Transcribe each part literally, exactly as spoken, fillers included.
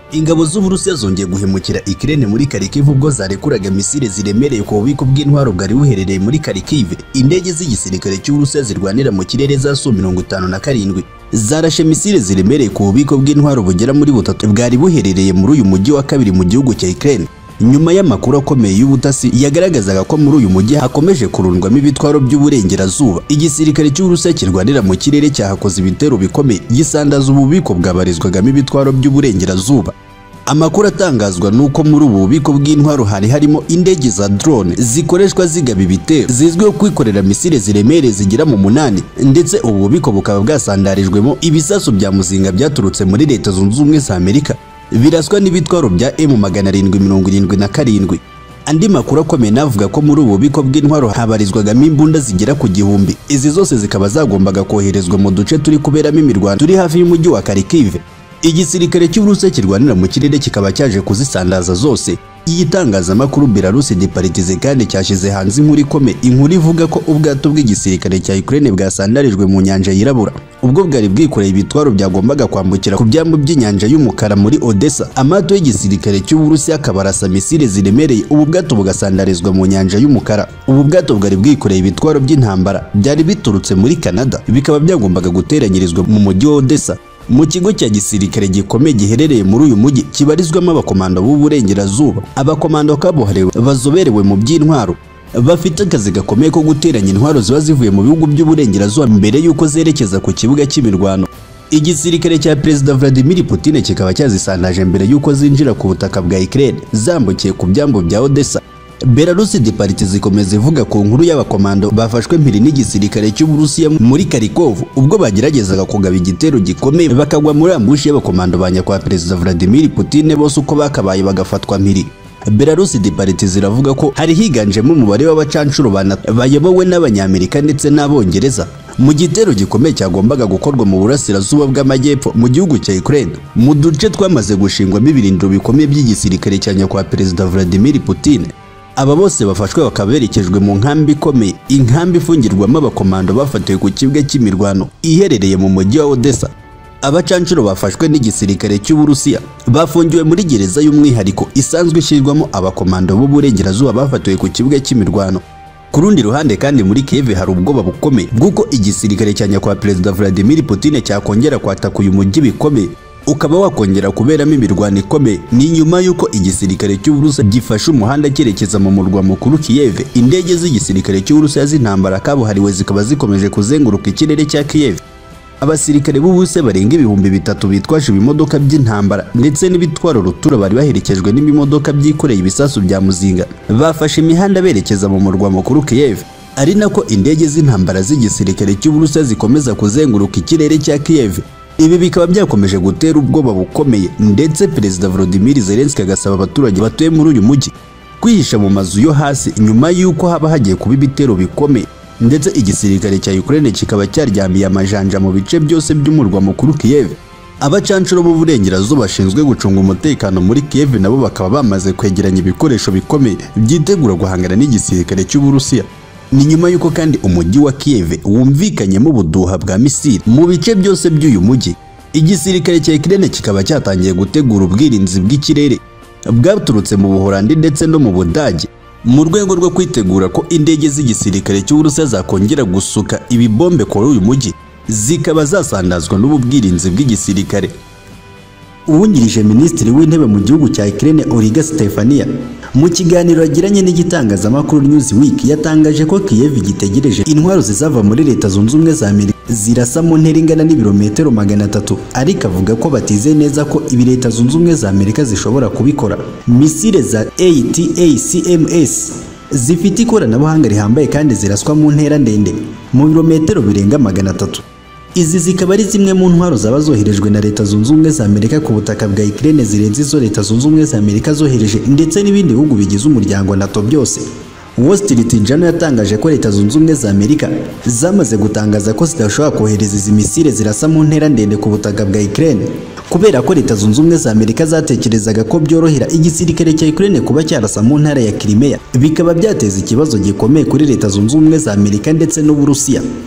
Ingabo z'Uburusiya zongeye guhemukira Ukraine muri Kharkiv ubwo zarekuraga misile ziremereye ku bubiko bw'intwaro bwari buherereye muri Kharkiv. Indege z'igisirikare cy'Uburusiya zirwanira mu kirere za Su mirongo itanu na karindwi zarashe misile ziremereye ku bubiko bw'intwaro bugera muri butatu bwari buherereye muri uyu mujyi wa kabiri mu gihugu cya Ukraine. Nyuma y'amakuru akomeye y'ubutasi yagaragazaga ko muri uyu mujyi hakomeje kurundwamo ibitwaro by'uburengerazuba, igisirikare cy'Uburusiya kirwanira mu kirere cyahakoze ibitero bikomeye gisandaza ububiko bwabarizwagamo ibitwaro by'uburengerazuba. Amakuru atangazwa nuko muri ubu bubiko bw'intwaro hari harimo indege za drone zikoreshwa zigaba ibitero zizwiho kwikorera misile ziremereye zigira mu munani, ndetse ubu bubiko bukaba bwasandarijwemo ibisasu bya muzinga byaturutse muri Leta Zunze Ubumwe za Amerika biraswa n'ibitwaro bya M magana arindwi mirongo irindwi na karindwi. Andi makuru akomeye navuga ko muri ubu bubiko bw'intwaro habarizwagamo imbunda zigera ku gihumbi. Izi zose zikaba zagombaga koherezwa mu duce turi kuberamo imirwano turi hafi y'umujyi wa Kharkiv. Igisirikare cy'Uburusiya kirwanira mu kirere kikaba cyaje kuzisandaza zose. Iyi tangazamakuru Belarus Departize kandi cyashize hanze inkuru ikomeye, inkuru ivuga ko ubwato bw'igisirikare cya Ukraine bwasandarijwe mu nyanja yirabura ubwo bwari bwikoreye ibitwaro byagombaga kwambukira ku byambu by'inyanja y'umukara muri Odessa. Amato y'igisirikare cy'Uburusiya akabarasa misile ziremereye, ubu bwato bugasandarizwa mu nyanja y'umukara. Ubu bwato bwari bwikoreye ibitwaro by'intambara byari biturutse muri Canada, bikaba byagombaga guteranyirizwa mu mujyi wa Odessa. Mu kigo cya gisirikare gikomeye giherereye muri uyu mujyi kibarizwamo abakomando b'uburengerazuba. Abakomando kabuhariwe bazoberewe mu by'intwaro bafite akazi gakomeye ko guteranya intwaro ziba zivuye mu bihugu by'uburengerazuba mbere y'uko zerekeza ku kibuga cy'imirwano. Igisirikare cya Perezida Vladimir Putin kikaba cyazisandaje mbere y'uko zinjira ku butaka bwa Ukraine zambukiye ku byambu bya Odessa. Belarus Departize ikomeza ivuga ku nkuru y'abakomando bafashwe mpiri n'igisirikare cy'Uburusiya muri Kharkiv ubwo bageragezaga kugaba igitero gikomeye bakagwa muri ambushi y'abakomando banya kwa Perezida Vladimir Putin bose uko bakabaye bagafatwa mpiri. Belarus Departize iravuga ko hari higanjemo umubare w'abacancuro bayobowe n'Abanyamerika ndetse n'Abongereza mu gitero gikomeye cyagombaga gukorwa mu burasirazuba bw'amajyepfo mu gihugu cya Ukraine, mu duce twamaze gushingwamo ibirindiro bikomeye by'igisirikare cya nyakwa Perezida Vladimir Putin. Aba bose bafashwe bakaba berekejwe mu nkambi ikomeye, inkambi ifungirwamo abakomando bafatiwe ku kibuga cy'imirwano iherereye mu mujyi wa Odessa. Abacancuro bafashwe n'igisirikare cy'Uburusiya bafungiwe muri gereza y'umwihariko isanzwe ishyirwamo abakomando b'uburengerazuba bafatiwe ku kibuga cy'imirwano. Ku rundi ruhande kandi muri Kiev hari ubwoba bukomeye bw'uko igisirikare cya nyakwa Perezida Vladimir Putin cyakongera kwataka uyu mujyi bikomeye ukaba wakongera kuberamo imirwano ikomeye. Ni nyuma y'uko igisirikare cy'Uburusiya gifashe umuhanda cyerekeza mu murwa mukuru Kiev. Indege z'igisirikare cy'Uburusiya z'intambara kabuhariwe zikaba zikomeje kuzenguruka ikirere cya Kiev. Abasirikare b'Uburusiya barenga ibihumbi bitatu bitwaje ibimodoka by'intambara ndetse n'ibitwaro rutura bari baherekejwe n'ibimodoka byikoreye ibisasu bya muzinga bafashe imihanda berekeza mu murwa mukuru Kiev. Ari nako indege z'intambara z'igisirikare cy'Uburusiya zikomeza kuzenguruka ikirere cya Kiev. Ibi bikaba byakomeje gutera ubwoba bukomeye, ndetse Perezida Volodymyr Zelesky agasaba abaturage batuye muri uyu mujyi kwihisha mu mazu yo hasi nyuma y'uko haba hagiye kuba ibitero bikomeye. Ndetse igisirikare cya Ukraine kikaba cyaryamiye amajanja mu bice byose by'umurwa mukuru Kiev. Abacancuro b'uburengerazuba bashinzwe gucunga umutekano muri Kiev nabo bakaba bamaze kwegeranya ibikoresho bikomeye byitegura guhangana n'igisirikare cy'Uburusiya. Ni nyuma y'uko kandi umujyi wa Kiev wumvikanyemo ubuduha bwa misile mu bice byose by'uyu mujyi. Igisirikare cya Ukraine kikaba cyatangiye gutegura ubwirinzi bw'ikirere bwaturutse mu Buholandi ndetse no mu Budage mu rwego rwo kwitegura ko indege z'igisirikare cy'Uburusiya zakongera gusuka ibibombe kuri uyu mujyi zikaba zasandazwa n'ubu bwirinzi bw'igisirikare. Uwungirije Minisitiri w'Intebe mu gihugu cya Ukraine Olga Stefania mu kiganiro yagiranye n'igitangazamakuru Newsweek yatangaje ko Kiev gitegereje intwaro zizava muri Leta Zunze Ubumwe za Amerika zirasa mu ntera ingana n'ibirometero magana atatu, ariko avuga ko batizeye neza ko ibi Leta Zunze Ubumwe za Amerika zishobora kubikora. Misile za Ateye zifite ikoranabuhanga rihambaye kandi ziraswa mu ntera ndende mu birometero birenga magana atatu. Izi zikaba ari zimwe mu ntwaro zaba zoherejwe na Leta Zunze Ubumwe za Amerika ku butaka bwa Ukraine zirenze izo Leta Zunze Ubumwe za Amerika zohereje ndetse n'ibindi bihugu bigize umuryango Nato byose. Wall Street Journal yatangaje ko Leta Zunze Ubumwe za Amerika zamaze gutangaza ko zidashobora kohereza izi misile zirasa mu ntera ndende ku butaka bwa Ukraine kubera ko Leta Zunze Ubumwe za Amerika zatekerezaga ko byorohera igisirikare cya Ukraine kuba cyarasa mu ntara ya Crimea, bikaba byateza ikibazo gikomeye kuri Leta Zunze Ubumwe za Amerika ndetse n'Uburusiya.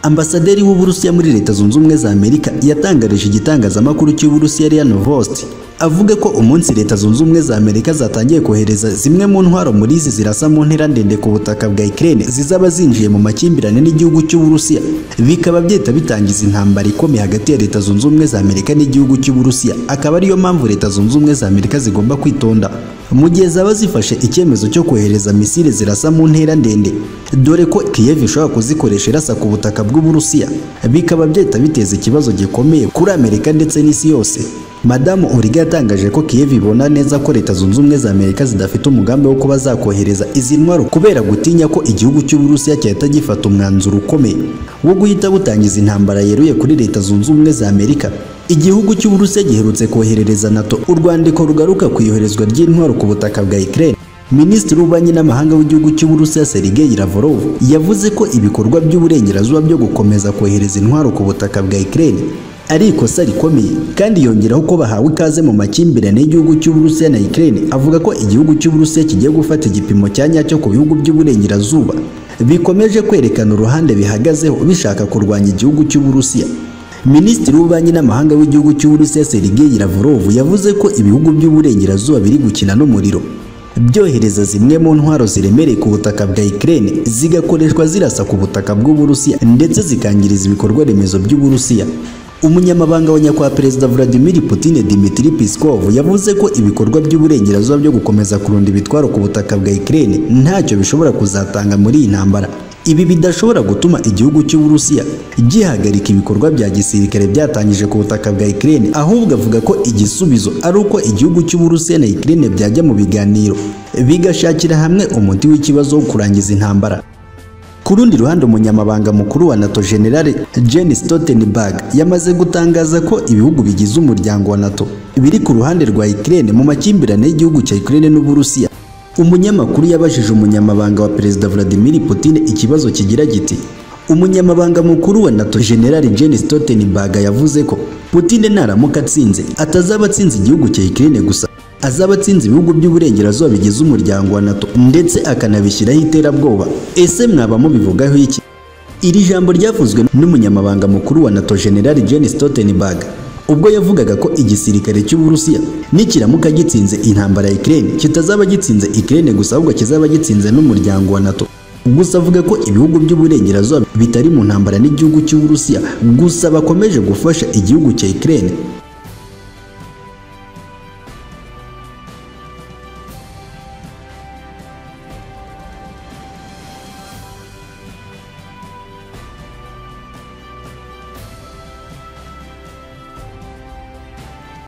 Ambasaderi w'Uburusiya muri Leta Zunze Ubumwe za Amerika yatangarije igitangazamakuru cy'Uburusiya R Y Novosti avuga ko umunsi Leta Zunze Ubumwe za Amerika zatangiye kohereza zimwe mu ntwaro muri izi zirasa mu ntera ndende ku butaka bwa Ukraine zizaba zinjiye mu makimbirane n'igihugu cy'Uburusiya, bikaba byeta bitangiza intambara ikomeye hagati ya Leta Zunze Ubumwe za Amerika n'igihugu cy'Uburusiya. Akaba ariyo mpamvu Leta Zunze Ubumwe za Amerika zigomba kwitonda mu gihe zaba zifashe icyemezo cyo kohereza misile zirasa mu ntera ndende, dore ko Kiev ishobora kuzikoresha irasa ku butaka bw'Uburusiya, bikaba byeta biteza ikibazo gikomeye kuri Amerika ndetse n'isi yose. Madamu Uriga yatangaje ko Kiev ibona neza ko Leta Zunze Ubumwe za Amerika zidafite umugambi wo kuba zakohereza izi ntwaro kubera gutinya ko igihugu cy'Uburusiya cyahita gifata umwanzuro ukomeye wo guhita butangiza intambara yeruye kuri Leta Zunze Ubumwe za Amerika. Igihugu cy'Uburusiya giherutse koherereza Nato urwandiko rugaruka ku iyoherezwa ry'intwaro ku butaka bwa Ukraine. Minisitiri w'Ububanyi n'Amahanga w'igihugu cy'Uburusiya Sergei Lavrov yavuze ko ibikorwa by'uburengerazuba byo gukomeza kohereza intwaro ku butaka bwa Ukraine ari ikosa rikomeye, kandi yongeraho ko bahawe ikaze mu makimbirane y'igihugu cy'Uburusiya na Ukraine. Avuga ko igihugu cy'Uburusiya kigiye gufata igipimo cya nyacyo ku bihugu by'uburengerazuba bikomeje kwerekana uruhande bihagazeho bishaka kurwanya igihugu cy'Uburusiya. Minisitiri w'Ububanyi n'Amahanga w'igihugu cy'Uburusiya Sergei Lavrov yavuze ko ibihugu by'uburengerazuba biri gukina n'umuriro, byohereza zimwe mu ntwaro ziremereye ku butaka bwa Ukraine zigakoreshwa zirasa ku butaka bw'Uburusiya ndetse zikangiriza ibikorwa remezo by'Uburusiya. Umunyamabanga wa nyakwa Perezida Vladimir Putin Dmitry Peskov yavuze ko ibikorwa by'uburengerazuba byo gukomeza kurunda ibitwaro ku butaka bwa Ukraine ntacyo bishobora kuzatanga muri iyi ntambara. Ibi bidashobora gutuma igihugu cy'Uburusiya gihagarika ibikorwa bya gisirikare byatangije ku butaka bwa Ukraine, ahubwo avuga ko igisubizo ari uko igihugu cy'Uburusiya na Ukraine byajya mu biganiro bigashakira hamwe umuti w'ikibazo wo kurangiza intambara. Ku rundi ruhande, umunyamabanga mukuru wa Nato General Jens Stoltenberg yamaze gutangaza ko ibihugu bigize umuryango wa Nato biri ku ruhande rwa Ukraine mu makimbirane y'igihugu cya Ukraine n'Uburusiya. Umunyamakuru yabajije umunyamabanga wa Perezida Vladimir Putin ikibazo kigira giti: umunyamabanga mukuru wa Nato General Jens Stoltenberg yavuze ko Putin naramuka atsinze atazaba atsinze igihugu cya Ukraine gusa, azaba atsinze ibihugu by'uburengerazuba bigize umuryango wa Nato ndetse akanabishyiraho iterabwoba. Ese mwaba mubivugaho iki? Iri jambo ryavuzwe n'umunyamabanga mukuru wa Nato General Jens Stoltenberg ubwo yavugaga ko igisirikare cy'Uburusiya nikiramuka gitsinze intambara ya Ukraine kitazaba gitsinze Ukraine gusa, ahubwo kizaba gitsinze n'umuryango wa Nato. Gusa avuga ko ibihugu by'uburengerazuba bitari mu ntambara n'igihugu cy'Uburusiya gusa bakomeje gufasha igihugu cya Ukraine